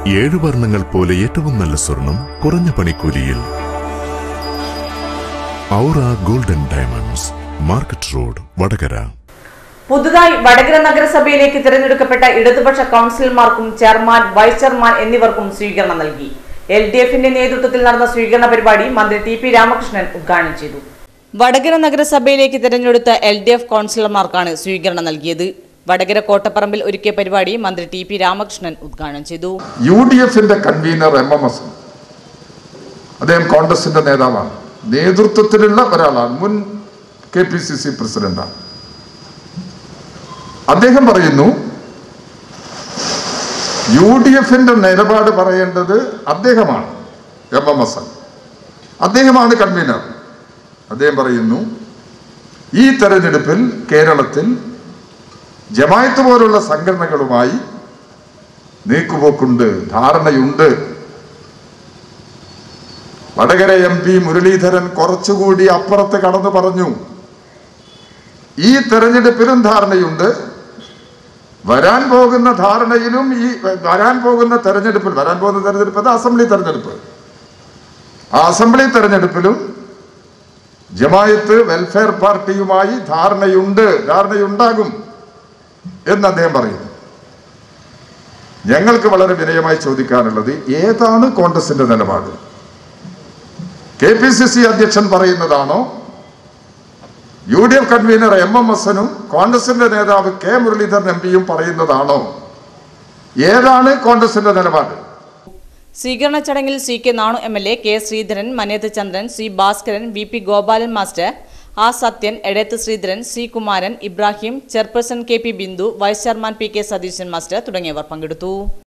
7 വർണ്ണങ്ങൾ പോലെ ഏറ്റവും നല്ല സ്വർണം കുറഞ്ഞ പണിക്കൂലിയിൽ. Aura golden diamonds, market road, Vadakara. പുതുതായി വടകര നഗരസഭയിലേക്ക് തിരഞ്ഞെടുക്കപ്പെട്ട ഇടതുപക്ഷ കൗൺസിലർമാർക്കും ചെയർമാൻ, വൈസ് ചെയർമാൻ എന്നിവർക്കും സ്വീകരണം നൽകി. LDFന്റെ നേതൃത്വത്തിൽ നടന്ന സ്വീകരണ പരിപാടി മന്ത്രി TP രാമകൃഷ്ണൻ ഉദ്ഘാടനം ചെയ്തു. വടകര നഗരസഭയിലേക്ക് തിരഞ്ഞെടുത്ത LDF കൗൺസിലർമാർക്കാണ് സ്വീകരണം നൽകിയത്. വടകര കോട്ടപ്പറമ്പിൽ ഒരുക്കിയ പരിപാടി മന്ത്രി TP രാമകൃഷ്ണൻ ഉദ്ഘാടനം ചെയ്തു. UDFന്റെ കൺവീനർ MMS, അദ്ദേഹം കോൺഗ്രസിന്റെ നേതാവാണ്, നേതൃത്വത്തിലുള്ള ഒരാളാണ്, മുൻ KPCC പ്രസിഡന്റാണ്. അദ്ദേഹം പറയുന്നു UDFന്റെ നിലപാട് പറയേണ്ടത് അദ്ദേഹമാണ്, MMS, അദ്ദേഹമാണ് കൺവീനർ. അദ്ദേഹം പറയുന്നു ഈ തെരഞ്ഞെടുപ്പിൽ കേരളത്തിൽ ജമാഅത്ത് പോലുള്ള സംഘടനകളുമായി നീക്കുപോക്കുണ്ട്, ധാരണയുണ്ട്. വടകര MP മുരളീധരൻ കുറച്ചുകൂടി അപ്പുറത്ത് കടന്നു പറഞ്ഞു, ഈ തെരഞ്ഞെടുപ്പിലും ധാരണയുണ്ട്, വരാൻ പോകുന്ന ധാരണയിലും ഈ വരാൻ പോകുന്ന തെരഞ്ഞെടുപ്പ് അത് അസംബ്ലി തെരഞ്ഞെടുപ്പ്, ആ അസംബ്ലി തെരഞ്ഞെടുപ്പിലും ജമാഅത്ത് വെൽഫെയർ പാർട്ടിയുമായി ധാരണയുണ്ടാകും എന്ന് അദ്ദേഹം പറയുന്നു. ഞങ്ങൾക്ക് വളരെ വിനയമായി ചോദിക്കാനുള്ളത്, ഏതാണ് കോൺഗ്രസിന്റെ നിലപാട്? KPCC അധ്യക്ഷൻ പറയുന്നതാണോ? UDF കൺവീനർ MMSനും കോൺഗ്രസിന്റെ നേതാവ് K മുരളീധരൻ MPയും പറയുന്നതാണോ? ഏതാണ് കോൺഗ്രസിന്റെ നിലപാട്? സ്വീകരണ ചടങ്ങിൽ CK Nanu MLA, K Sreedharan, Maneth Chandran, C Bhaskaran, VP Gopalan master, A Sathyan, Edath Sreedharan, C Kumaran, Ibrahim, chairperson KP Bindu, vice chairman PK Satheesan master തുടങ്ങിയവർ പങ്കെടുത്തു.